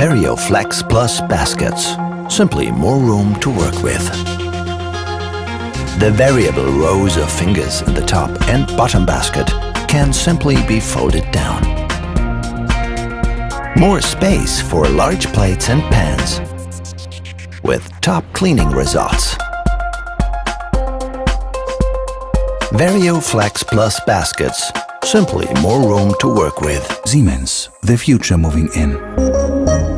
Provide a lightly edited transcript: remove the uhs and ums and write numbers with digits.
VarioFlex Plus baskets. Simply more room to work with. The variable rows of fingers in the top and bottom basket can simply be folded down. More space for large plates and pans, with top cleaning results. VarioFlex Plus baskets. Simply more room to work with. Siemens, the future moving in.